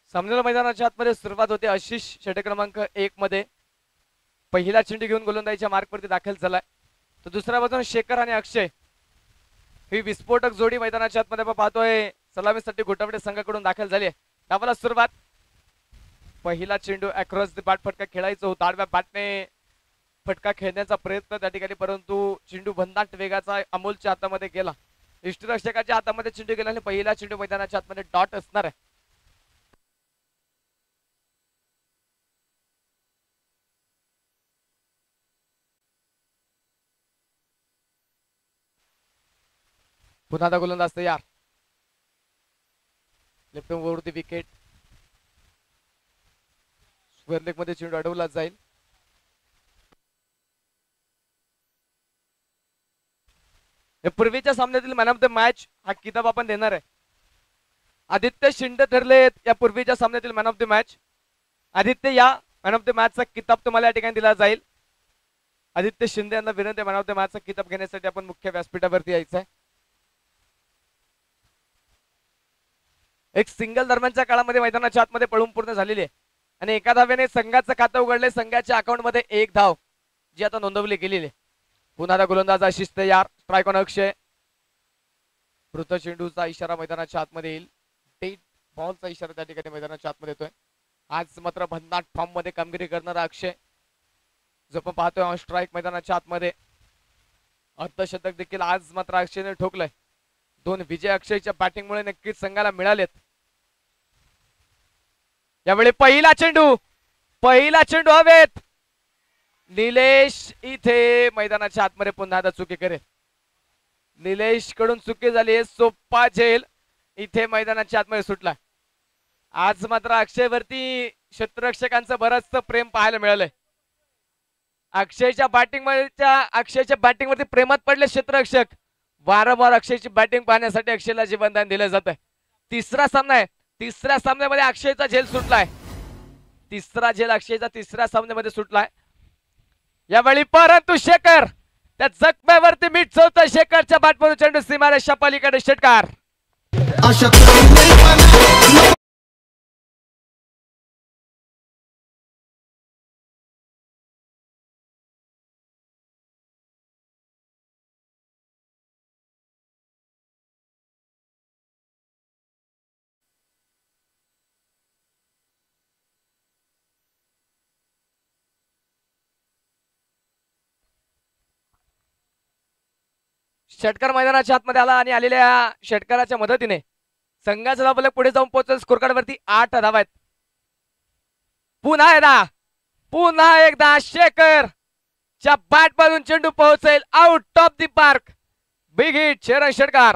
सामन्याला मैदानाच्या आतमध्ये सुरुवात होते. आशिष षटक क्रमांक 1 मध्ये पहिला चेंडू घेऊन गोलंदाजीच्या मार्कवरती दाखल झालाय. तर दुसऱ्या बाजूने शेखर आणि अक्षय ही विस्फोटक जोडी मैदानाच्या आतमध्ये आपण पाहतोय सलामीसाठी गोटावडे संघाकडून दाखल झाली आहे. डावाला सुरुवात. पहिला चेंडू अक्रॉस द बॅट फटका खेळायचा होता. आडव्या बॅटने फटका खेळण्याचा प्रयत्न त्या ठिकाणी, परंतु चेंडू भन्नाट वेगाचा अमोलच्या हातामध्ये गेला. इष्टरक्षकाच्या हातामध्ये चेंडू गेला आणि पहिला चेंडू मैदानाच्या आतमध्ये डॉट असणार आहे. पुन्हा गोलंदाज तयार. लेफ्ट वरती विकेट. स्क्वेअर लेग मध्ये चेंडू अडवला जाईल. पूर्वीच्या सामन्यातील मॅन ऑफ द मॅच हा किताब आपण देणार आहे. आदित्य शिंदे ठरले या पूर्वीच्या सामन्यातील man of the match. Aditya, या मॅन ऑफ द मॅचचा किताब तुम्हाला या ठिकाणी दिला जाईल. आदित्य शिंदे यांना विनंती, मॅन ऑफ द मॅचचा किताब घेण्यासाठी आपण मुख्य व्यासपीठावरती यायचं आहे. एक सिंगल दरम्यानच्या काळामध्ये मैदानाच्या आतमध्ये पळून पूर्ण झालेली आहे आणि एका धावेने संघाचं खातं उघडले. संघाच्या अकाउंट मध्ये 1 धाव जी आता नोंदवली गेलेली आहे. पुन्हा गोलंदाज आशिष तयार. Strike on Akshay. मृत चेंडूचा इशारा मैदानाच्या आतमध्ये येईल. डेड बॉलचा इशारा त्या ठिकाणी मैदानाच्या आतमध्ये येतोय. आज मात्र भन्नाट फॉर्म मध्ये कामगिरी करणारा अक्षय जो आपण पाहतोय ऑन स्ट्राईक मैदानाच्या आतमध्ये. अर्धशतक देखील आज मात्र अक्षयने ठोकलंय. 2 विजय अक्षयच्या बॅटिंगमुळे नक्कीच संघाला मिळालेत. यावेळी पहिला चेंडू हवेत. निलेश इथे मैदानाच्या आतमध्ये पुन्हा आता चुकी करेल. निलेश कडून चुकी झाली. सोप्पा झेल इथे मैदानाच्या आतमध्ये सुटला. आज मात्र अक्षयवरती क्षेत्ररक्षकांचं बरंचसं प्रेम पाहायला मिळालंय. अक्षयच्या बॅटिंगवरती प्रेमात पडले क्षेत्ररक्षक. वारंवार अक्षयची बॅटिंग पाहण्यासाठी अक्षयला जीवनदान दिलं जात आहे. तिसरा सामना आहे. तिसऱ्या सामन्यामध्ये अक्षयचा झेल सुटलाय. तिसरा झेल अक्षयचा तिसऱ्या सामन्यामध्ये सुटलाय. यावेळी परंतु शेखर त्या जखम्यावरती मीठ चोळतोय. शेखरच्या बॅटमधून चेंडू सीमारेषा पलीकडे षटकार. षटकार मैदानाच्या आतमध्ये आला आणि आलेल्या षटकाराच्या मदतीने संघाचा धावफलक पुढे जाऊन पोहोचेल. स्कोर कार्ड वरती 8 धावा आहेत. पुन्हा एकदा शेखर च्या बॅट मधून चेंडू पोहोचेल out of the park. Big hit. शेरन षटकार.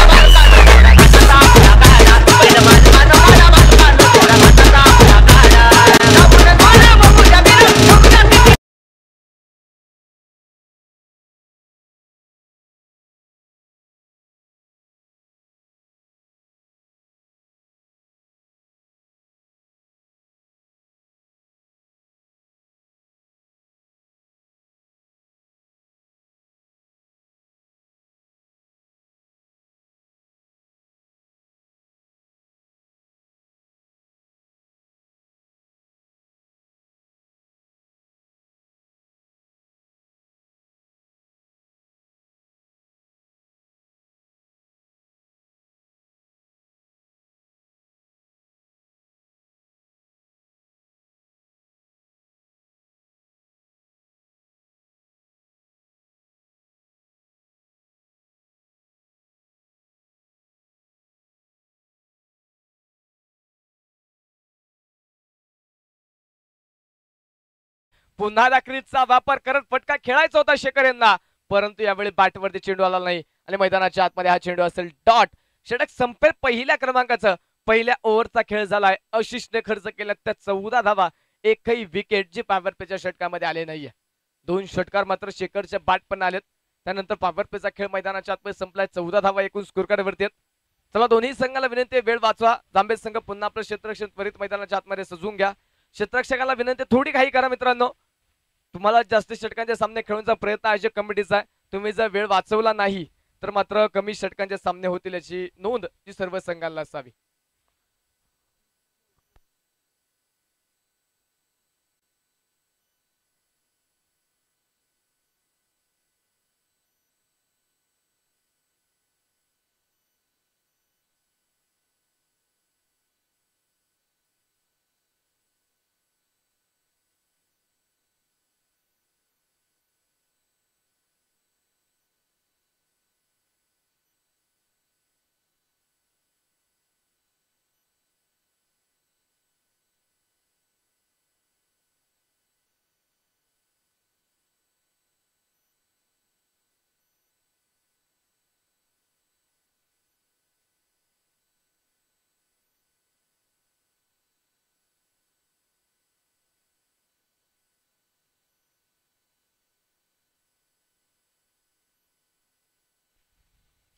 पुन्हा क्रीजचा वापर करत फटका खेळायचा होता शेखर यांना, परंतु यावेळी बॅटवरती चेंडू आला नाही आणि मैदानाच्या आतमध्ये हा चेंडू असेल डॉट. षटक संपेल पहिल्या क्रमांकाचं. पहिल्या ओव्हरचा खेळ झालाय. आशिषने खर्च केला त्या 14 धावा. एकही विकेट जी पॉवर प्लेच्या षटकामध्ये आले नाहीये. 2 षटकार मात्र शेखरच्या बॅट पण आलेत. त्यानंतर पॉवर प्लेचा खेळ मैदानाच्या आतमध्ये संपलाय. 14 धावा एकूण स्कोर कार्डवरती आहेत. चला दोन्ही संघाला विनंती वेळ वाचवा. जांभेद संघ पुन्हा आपलं क्षेत्ररक्षण त्वरित मैदानाच्या आतमध्ये सजवून घ्या. क्षेत्ररक्षकाला विनंती थोडी काही करा मित्रांनो. तुम्हाला जास्त षटकांचे सामने खेळण्याचा प्रयत्न आयोजक कमिटीचा आहे. तुम्ही जर वेळ वाचवला नाही तर मात्र कमी षटकांचे सामने होतील याची नोंद जी सर्व संघांना असावी.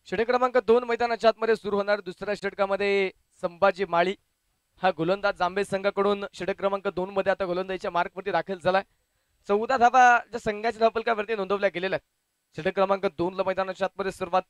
षटक क्रमांक 2 मैदानाच्या आतमध्ये सुरू होणार. दुसऱ्या षटकामध्ये संभाजी माळी हा गोलंदाज जांभे संघाकडून षटक क्रमांक 2 मध्ये आता गोलंदाजीच्या मार्कवरती दाखल झालाय. 14 धावा ज्या संघाच्या धावफलकावरती नोंदवल्या गेलेल्या आहेत. षटक क्रमांक 2 ला मैदानाच्या आतमध्ये सुरुवात.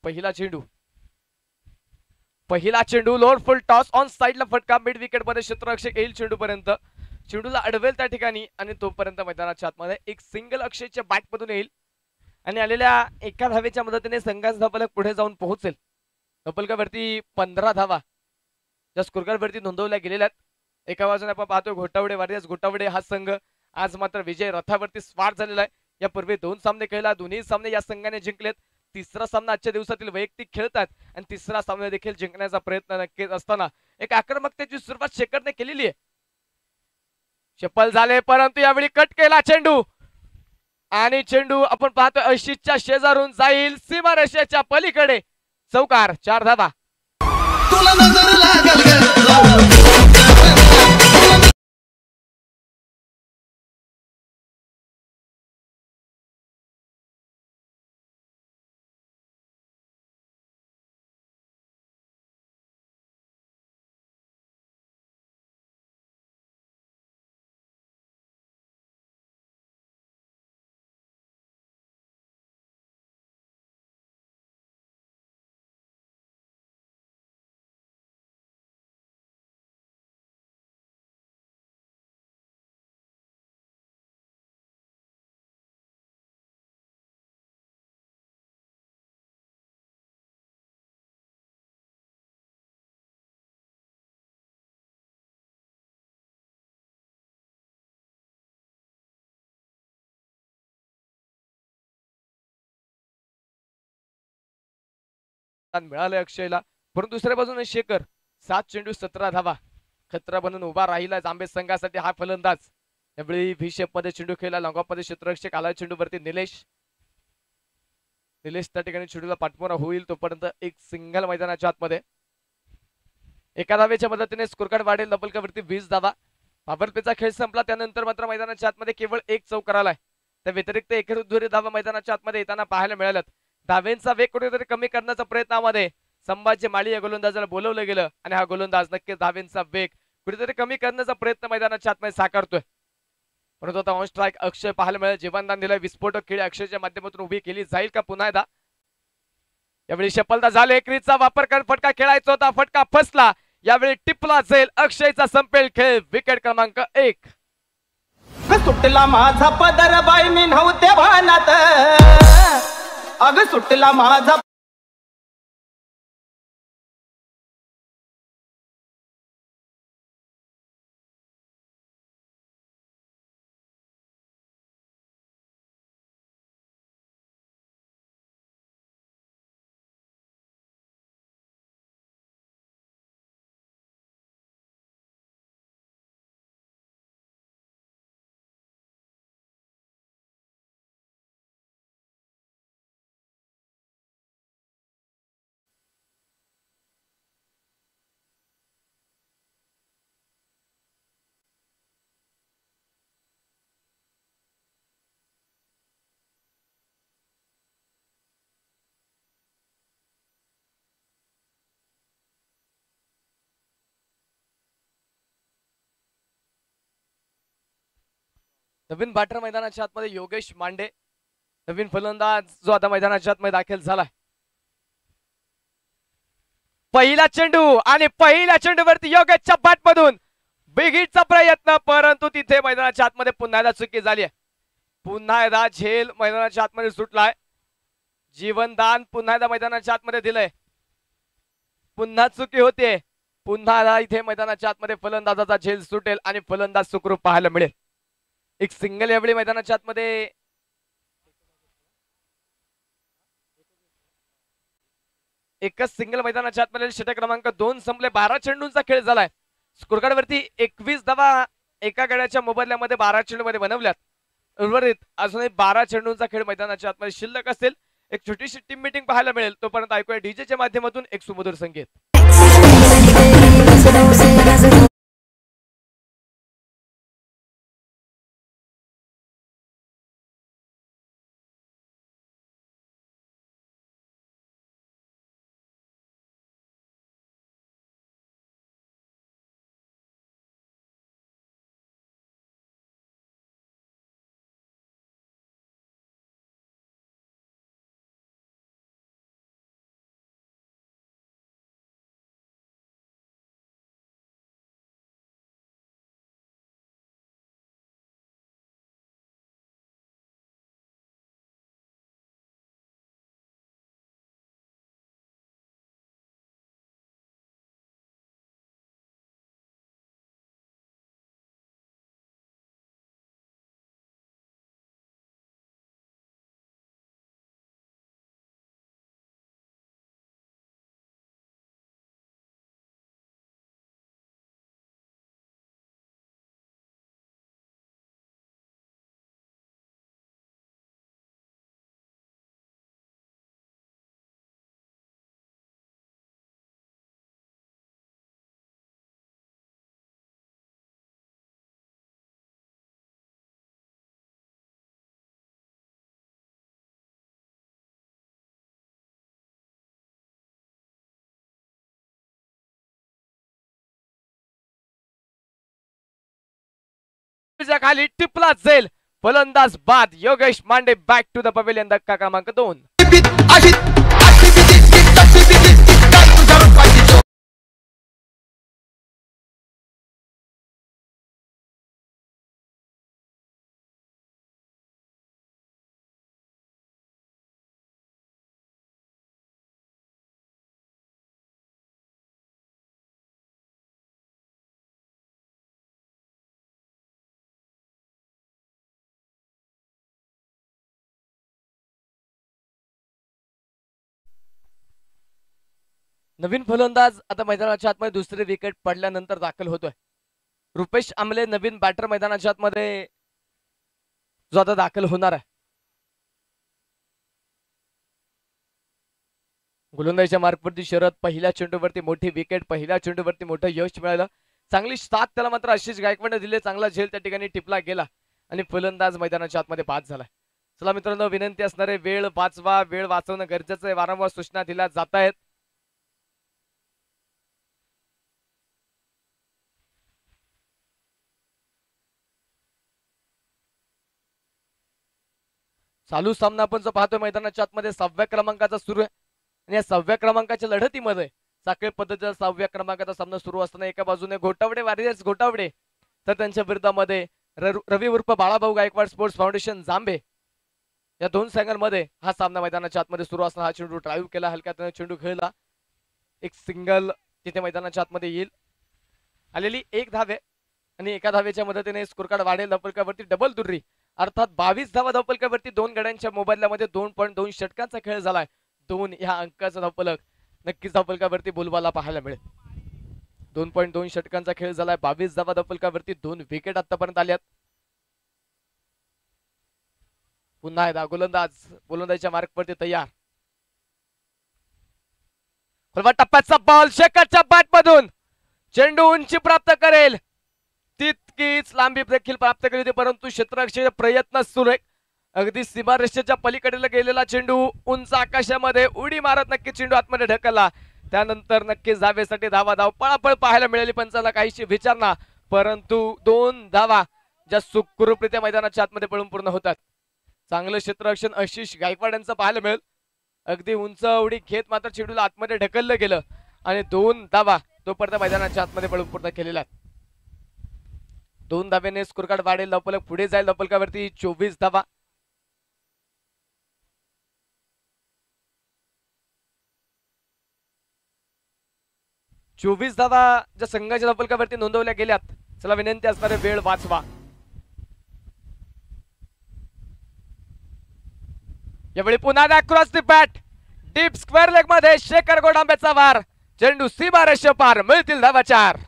पहिला चेंडू लोअर फुल टॉस ऑन साइडला फटका मिड विकेट मध्ये क्षेत्ररक्षक येईल चेंडू पर्यंत. चेंडूला अडवेल त्या ठिकाणी आणि तोपर्यंत मैदानाच्या आतमध्ये एक सिंगल अक्षयच्या बॅट मधून येईल आणि आलेल्या एका धावेच्या मदतीने संघाचा धावफलक पुढे जाऊन पोहोचेल. धावफलकावरती 15 धावा ज्या स्कोरकार्डवरती नोंदवल्या गेलेल्या आहेत. एका बाजूने आपण पाहतोय घोटावडे वारियर्स घोटावडे हा संघ आज मात्र विजय रथावरती स्वार झालेला आहे. यापूर्वी 2 सामने खेळला, दोन्ही सामने या संघाने जिंकलेत. तिसरा सामना आजच्या दिवसातील वैयक्तिक खेळतात आणि तिसरा सामना देखील जिंकण्याचा प्रयत्न नक्कीच असताना एक आक्रमकतेची सुरुवात शेखरने केलेली आहे. चप्पल झाले परंतु यावेळी कट केला चेंडू आणि चेंडू आपण पाहतोय अशीच्या शेजारून जाईल सीमारेषेच्या पलीकडे. चौकार. 4 धावा. मिळाले अक्षयला, परंतु दुसऱ्या बाजूने शेखर 7 चेंडू 17 धावा खतरा बनून उभा राहिला जांभे संघासाठी हा फलंदाज. यावेळी व्ही शेप मध्ये चेंडू खेळला. लॉंगऑफ मध्ये क्षेत्ररक्षक आला चेंडूवरती निलेश त्या ठिकाणी चेंडूला पाठमोरा होईल तोपर्यंत एक सिंगल मैदानाच्या आतमध्ये. एका धावेच्या मदतीने स्कोरकार्ड वाढेल. धावफलकावरती 20 धावा. पॉवर प्लेचा खेळ संपला त्यानंतर मात्र मैदानाच्या आतमध्ये केवळ एक चौकार आलाय. त्या व्यतिरिक्त एकेरी धावा मैदानाच्या आतमध्ये येताना पाहायला मिळाल्यात. धावेंचा वेग कुठेतरी कमी करण्याचा प्रयत्नामध्ये संभाजी माळी या गोलंदाजाला बोलवलं गेलं आणि हा गोलंदाज नक्कीच धावेंचा वेग कुठेतरी कमी करण्याचा प्रयत्न मैदानाच्या आतमध्ये साकारतोय. परंतु आता ऑन स्ट्राईक अक्षय पाहायला मिळेल. जीवनदान दिलंय. विस्फोटक खेळी अक्षयच्या माध्यमातून उभी केली जाईल का पुन्हा एकदा. यावेळी शपलता झाले. एकरीचा वापर कर फटका खेळायचा होता. फटका फसला. यावेळी टिपला जाईल. अक्षयचा संपेल खेळ. विकेट क्रमांक 1. सुटला माझा पदर बाई मी नव्हते भानात. अग सुटला माझा नवीन बॅटर मैदानाच्या आतमध्ये योगेश मांडे नवीन फलंदाज जो आता मैदानाच्या आतमध्ये दाखल झालाय. पहिला चेंडू आणि पहिल्या चेंडूवरती योगेशच्या बॅट मधून बिगीचा प्रयत्न परंतु तिथे मैदानाच्या आतमध्ये पुन्हा एकदा चुकी झाली आहे. पुन्हा एकदा झेल मैदानाच्या आतमध्ये सुटलाय. जीवनदान पुन्हा एकदा मैदानाच्या आतमध्ये दिलंय. पुन्हा चुकी होते. पुन्हा एकदा इथे मैदानाच्या आतमध्ये फलंदाजाचा झेल सुटेल आणि फलंदाज सुखरूप पाहायला मिळेल. एक सिंगल यावेळी मैदानाच्या आतमध्ये एकच सिंगल मैदानाच्या आतमध्ये षटक क्रमांक 2 संपले. 12 चेंडूंचा खेळ झालाय. स्कोरकार्ड वरती 21 धावा एका गड्याच्या मोबदल्यामध्ये 12 चेंडूमध्ये बनवल्यात. उर्वरित अजूनही 12 चेंडूंचा खेळ मैदानाच्या आतमध्ये शिल्लक असेल. एक छोटीशी टीम मीटिंग पाहायला मिळेल. तोपर्यंत ऐकूया डीजेच्या माध्यमातून एक सुमधुर संगीत. चेंडूच्या खाली टिपला जाईल. फलंदाज बाद. Yogesh Mande back to the pavilion. धक्का क्रमांक 2. नवीन फलंदाज आता मैदानाच्या आतमध्ये दुसरी विकेट पडल्यानंतर दाखल होतोय. रुपेश आमले नवीन बॅटर मैदानाच्या आतमध्ये जो आता दाखल होणार आहे. गोलंदाजीच्या मार्कवरती शरद. पहिल्या चेंडूवरती मोठी विकेट. पहिल्या चेंडूवरती मोठं यश मिळालं. चांगली साथ त्याला मात्र आशिष गायकवाडने दिले. चांगला झेल त्या ठिकाणी टिपला गेला आणि फलंदाज मैदानाच्या आतमध्ये बाद झाला. चला मित्रांनो, विनंती असणारे वेळ वाचवा. वेळ वाचवणं गरजेचं आहे. वारंवार सूचना दिल्या जात आहेत. चालू सामना आपण जो पाहतोय मैदानाच्या आतमध्ये 6व्या क्रमांकाचा सुरू आहे आणि या 6व्या क्रमांकाच्या लढतीमध्ये साखळी पद्धतीचा 6व्या क्रमांकाचा सामना सुरू असताना एका बाजूने घोटावडे वॉरियर्स घोटावडे तर त्यांच्या विरोधामध्ये रवी उर्फ बाळाभाऊ गायकवाड स्पोर्ट्स फाउंडेशन जांबे या दोन संघांमध्ये हा सामना मैदानाच्या आतमध्ये सुरू असताना हा चेंडू ड्राईव्ह केला. हलक्यात चेंडू खेळला. एक सिंगल तिथे मैदानाच्या आतमध्ये येईल. आलेली एक धावे आणि एका धावेच्या मदतीने स्कोर कार्ड वाढेल. धपलकावरती डबल दुर्री अर्थात 22 धावा धपलकावरती 2 गड्यांच्या मोबदल्यामध्ये 2.2 षटकांचा खेळ झालाय. 2 ह्या अंकाचा धपलक नक्कीच धपलकावरती बोलबाला पाहायला मिळेल. 2.2 षटकांचा खेळ झालाय. 22 धावा धपलकावरती 2 विकेट आतापर्यंत आल्यात. पुन्हा एकदा गोलंदाजीच्या मार्कवरती तयार. खोलवा टप्प्याचा बॉल शेखरच्या बॅट मधून चेंडू उंची प्राप्त करेल तितकीच लांबी देखील प्राप्त केली होती, परंतु क्षेत्ररक्षणाचे प्रयत्न सुरू आहेत. अगदी सीमारेषेच्या पलीकडे गेलेला चेंडू उंच आकाशामध्ये उडी मारत नक्की चेंडू आतमध्ये ढकलला. त्यानंतर नक्कीच धावेसाठी धाव पळापळ पाहायला मिळाली. पंचाला काहीशी विचारणा, परंतु 2 धावा ज्या सुखरूपरित्या मैदानाच्या आतमध्ये पळून पूर्ण होतात. चांगलं क्षेत्ररक्षण आशिष गायकवाड यांचं पाहायला मिळेल. अगदी उंच उडी घेत मात्र चेंडूला आतमध्ये ढकललं गेलं आणि 2 धावा तोपर्यंत मैदानाच्या आतमध्ये पळून पूर्ण केलेल्या आहेत. 2 धावेने स्कोर कार्ड वाढेल. धपलक पुढे जाईल. धपलकावरती 24 धावा. ज्या संघाच्या धपलकावरती नोंदवल्या गेल्यात. चला विनंती असणारे वेळ वाचवा. यावेळी पुन्हा cross the bat deep square leg मध्ये शेखर गोडांब्याचा वार. चेंडू सीमारेषे पार. मिळतील धावा 4.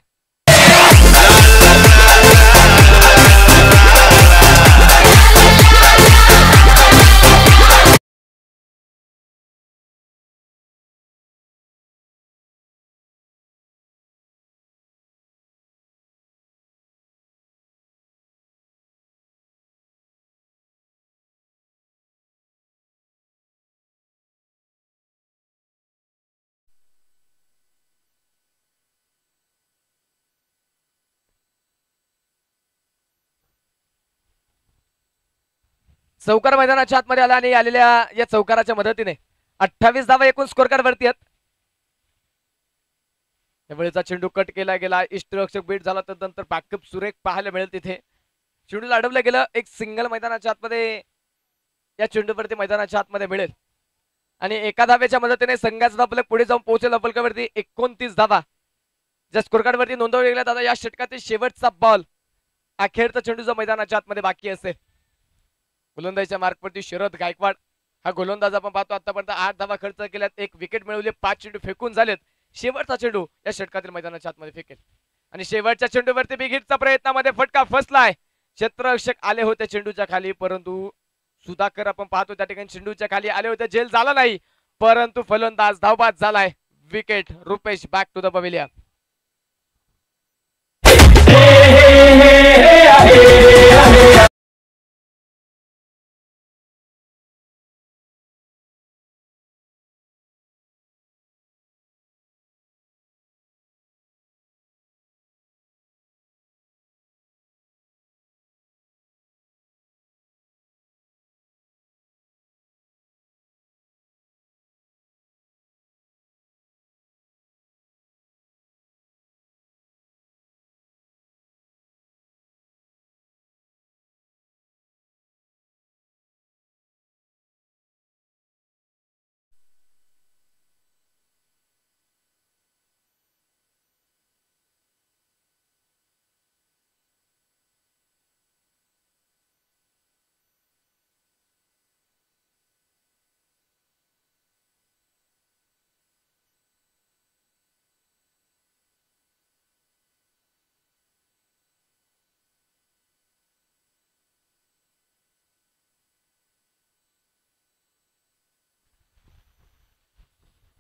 चौकार मैदानाच्या आतमध्ये आला आणि आलेल्या या चौकाराच्या मदतीने 28 धावा एकूण स्कोर कार्ड वरती आहेत. त्यावेळेचा चेंडू कट केला गेला. इष्टरक्षक बीट झाला तर नंतर बॅकअप सुरेख पाहायला मिळेल. तिथे चेंडूला अडवलं गेलं. एक सिंगल मैदानाच्या आतमध्ये या चेंडूवरती मैदानाच्या आतमध्ये मिळेल आणि एका धावेच्या मदतीने संघाचा धपलक पुढे जाऊन पोहोचेल. धपलकावरती 29 धावा ज्या स्कोर कार्ड वरती नोंदवल्या गेल्या. दादा या षटकातील शेवटचा बॉल अखेरचा चेंडू जो मैदानाच्या आतमध्ये बाकी असेल. गोलंदाजीच्या मार्कवरती शरद गायकवाड हा गोलंदाज आपण पाहतो. आतापर्यंत 8 धावा खर्च केल्यात. 1 विकेट मिळवली. 5 चेंडू फेकून झालेत. शेवटचा चेंडू या षटकातील मैदानाच्या आतमध्ये फेकेल आणि शेवटच्या चेंडूवरती बिघिटचा प्रयत्नामध्ये फटका फसलाय. क्षेत्ररक्षक आले होते चेंडूच्या खाली, परंतु सुधाकर आपण पाहतो त्या ठिकाणी चेंडूच्या खाली आले होते. झेल झाला नाही, परंतु फलंदाज धावबाद झालाय. Wicket. Rupesh back to the pavilion.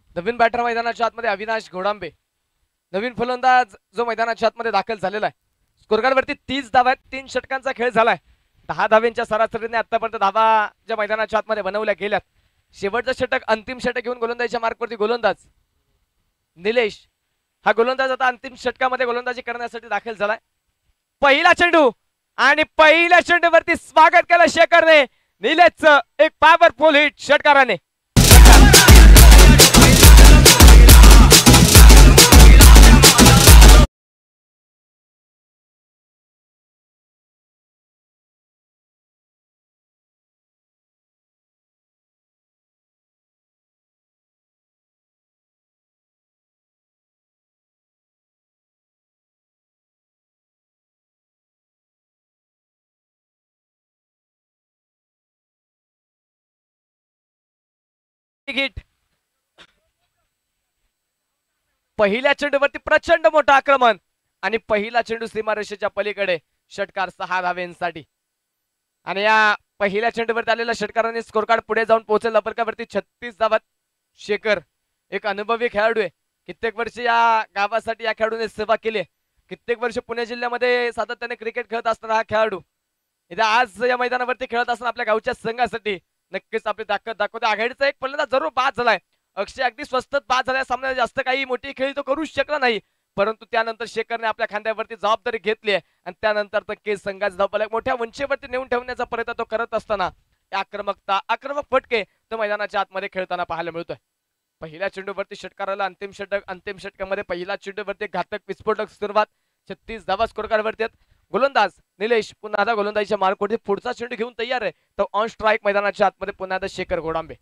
नवीन बॅटर मैदानाच्या आतमध्ये अविनाश घोडांबे, नवीन फलंदाज जो मैदानाच्या आतमध्ये दाखल झालेला आहे. स्कोरकार्ड वरती 30 धावा आहेत, 3 षटकांचा खेळ झालाय. 10 धाव्यांच्या सरासरीने आतापर्यंत धावा ज्या मैदानाच्या आतमध्ये बनवल्या गेल्यात. शेवटचं षटक अंतिम षटक घेऊन गोलंदाजीच्या मार्कवरती गोलंदाज निलेश हा गोलंदाज आता अंतिम षटकामध्ये गोलंदाजी करण्यासाठी दाखल झालाय. पहिला चेंडू आणि पहिल्या चेंडूवरती स्वागत केलं शेखरने. निलेशचं एक पॉवरफुल हिट षटकाराने. हिट. पहिल्या चेंडूवरती प्रचंड मोठं आक्रमण आणि पहिला चेंडू सीमारेषेच्या पलीकडे. षटकार 6 धाव्यांसाठी. आणि या पहिल्या चेंडूवरती आलेल्या षटकाराने स्कोर कार्ड पुढे जाऊन पोहोचेल लपरकावरती 36 धावात. शेखर एक अनुभवी खेळाडू आहे. कित्येक वर्ष या गावासाठी या खेळाडूने सेवा केली. कित्येक वर्ष पुणे जिल्ह्यामध्ये सातत्याने क्रिकेट खेळत असताना हा खेळाडू इथे आज या मैदानावरती खेळत असताना आपल्या गावच्या संघासाठी नक्कीच आपली ताकद दाखवते. आघाडीचा एक फलंदाज जरूर बाद झालाय. अक्षय अगदी स्वस्तात बाद झाल्या. सामन्यात जास्त काही मोठी खेळी तो करूच शकला नाही, परंतु त्यानंतर शेखरने आपल्या खांद्यावरती जबाबदारी घेतली आहे आणि त्यानंतर नक्कीच संघाचा धावपल मोठ्या उंचीवरती नेऊन ठेवण्याचा प्रयत्न तो करत असताना आक्रमक फटके तो मैदानाच्या आतमध्ये खेळताना पाहायला मिळतोय. पहिल्या चेंडूवरती षटकाराला अंतिम षटक. अंतिम षटकामध्ये पहिल्या चेंडूवरती घातक विस्फोटक सुरुवात. 36 धावा स्कोर कार्ड वरती. गोलंदाज निलेश पुन्हा एकदा गोलंदाजीच्या मार्कवरती पुढचा चेंडू घेऊन तयार आहे. तो ऑन स्ट्राइक मैदानाच्या आतमध्ये पुन्हा एकदा शेखर घोडांबे.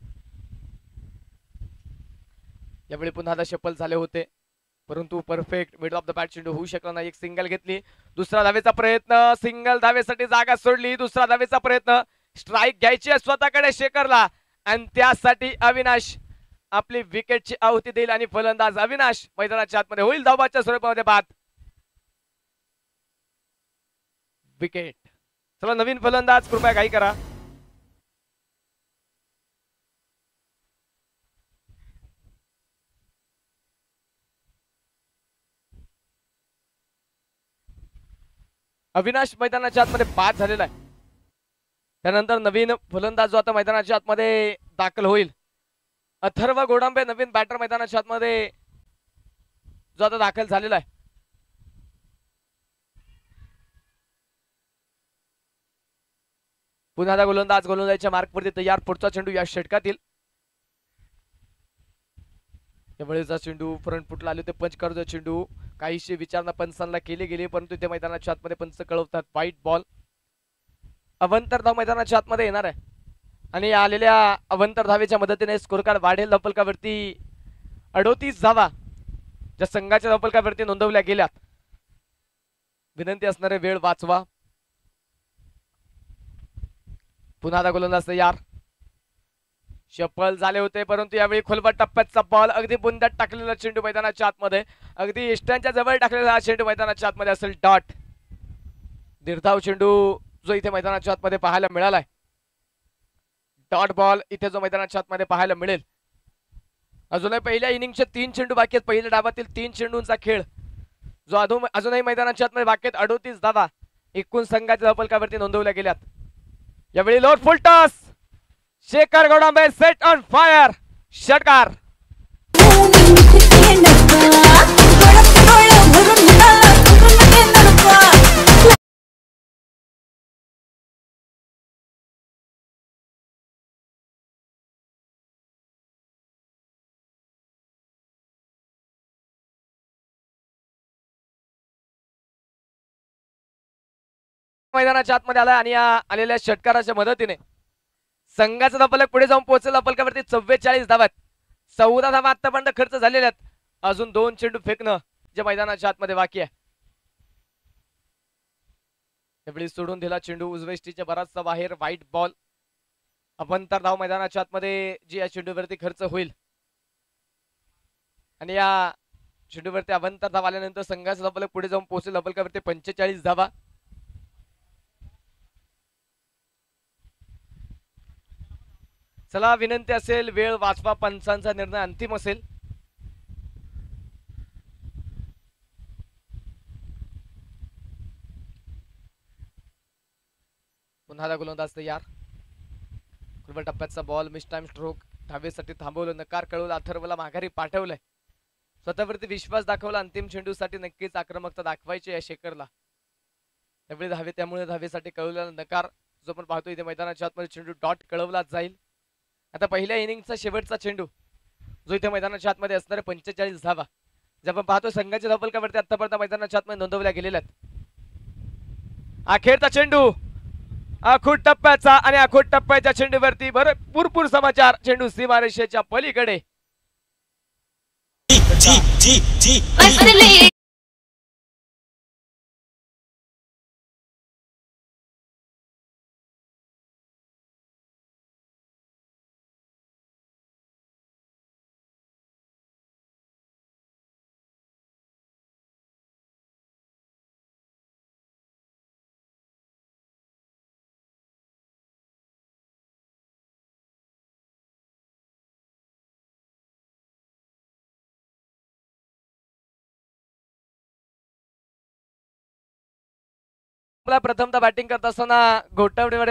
यावेळी पुन्हा एकदा शफल झाले होते, परंतु perfect mid off the bat चेंडू होऊ शकला नाही. एक सिंगल घेतली. दुसरा धावेचा प्रयत्न. सिंगल धावेसाठी जागा सोडली. दुसरा धावेचा प्रयत्न. स्ट्राइक घ्यायची आहे स्वतःकडे शेखरला आणि त्यासाठी अविनाश आपली विकेटची आहुती देईल आणि फलंदाज अविनाश मैदानाच्या आतमध्ये होईल धावाच्या स्वरूपामध्ये बाद. विकेट. चला नवीन फलंदाज कृपया काही करा. अविनाश मैदानाच्या आतमध्ये बाद झालेला आहे. त्यानंतर नवीन फलंदाज जो आता मैदानाच्या आतमध्ये दाखल होईल अथर्व घोडांबे. नवीन बॅटर मैदानाच्या आतमध्ये जो आता दाखल झालेला आहे. पुन्हा एकदा गोलंदाजीच्या मार्कवरती तयार. पुढचा चेंडू या षटकातील. त्यावेळेचा चेंडू फ्रंट फुटला आले होते. पंच करतो चेंडू. काहीशी विचारणा पंचांना केली गेली, परंतु ते मैदानाच्या आतमध्ये पंच कळवतात व्हाईट बॉल. अवंतर धाव मैदानाच्या आतमध्ये येणार आहे आणि आलेल्या अवंतर धावेच्या मदतीने स्कोर कार्ड वाढेल. धावफलकावरती 38 धावा ज्या संघाच्या धावफलकावरती नोंदवल्या गेल्यात. विनंती असणारे वेळ वाचवा. पुन्हा एकदा गोलंदाज तयार. शफल झाले होते, परंतु यावेळी खोलवर टप्प्याचा बॉल. अगदी बुंद्यात टाकलेला चेंडू मैदानाच्या आतमध्ये. अगदी इष्टांच्या जवळ टाकलेला हा चेंडू मैदानाच्या आतमध्ये असेल डॉट. दीर्घाव चेंडू जो इथे मैदानाच्या आतमध्ये पाहायला मिळालाय. डॉट बॉल इथे जो मैदानाच्या आतमध्ये पाहायला मिळेल. अजूनही पहिल्या इनिंगचे 3 चेंडू बाकी आहेत. पहिल्या डावातील 3 चेंडूंचा खेळ जो अजूनही मैदानाच्या आतमध्ये बाकी आहेत. 38 धावा एकूण संघाच्या धावफलकावरती नोंदवल्या गेल्यात. यावेळी load full toss. Shekhar Ghodambe set on fire. षटकार. मैदानाच्या आतमध्ये आला आणि या आलेल्या षटकाराच्या मदतीने संघाचा धावफलक पुढे जाऊन पोहोचेल. धावफलकावरती 44 धावात. 14 धावा आतापर्यंत खर्च झालेल्या आहेत. अजून 2 चेंडू फेकणं जे मैदानाच्या आतमध्ये बाकी आहे. त्यावेळी सोडून दिला चेंडू उजवेष्टीच्या बराचसा बाहेर. White ball. अवंतर धाव मैदानाच्या आतमध्ये जी या चेंडूवरती खर्च होईल आणि या चेंडूवरती अवंतर धाव आल्यानंतर संघाचा धावफलक पुढे जाऊन पोहोचेल. धावफलकावरती 45 धावा. चला विनंती असेल वेळ वाचवा, पंचांचा निर्णय अंतिम असेल. पुन्हा गोलंदाज तयार. पूर्व टप्प्याचा बॉल मिस टाइम स्ट्रोक धावेसाठी थांबवलं, नकार कळवला, अथर्वला माघारी पाठवलंय, स्वतःवरती विश्वास दाखवला. अंतिम चेंडूसाठी नक्कीच आक्रमकता दाखवायची आहे शेखरला. त्यावेळी धावे, त्यामुळे धावेसाठी कळवलेला नकार जो आपण पाहतो इथे मैदानाच्या आतमध्ये चेंडू डॉट कळवला जाईल. आता पहिल्या इनिंगचा शेवटचा चेंडू जो इथे मैदानाच्या आतमध्ये असणारे 45 धावा जे आपण पाहतो संघाच्या धावफलकावरती आतापर्यंत मैदानाच्या आतमध्ये नोंदवल्या गेलेल्या आहेत. अखेरचा चेंडू आखूट टप्प्याचा आणि आखूट टप्प्याच्या चेंडूवरती भरपूर समाचार. चेंडू सीमारेषेच्या पलीकडे. प्रथमतः बॅटिंग करत असताना गोठवडे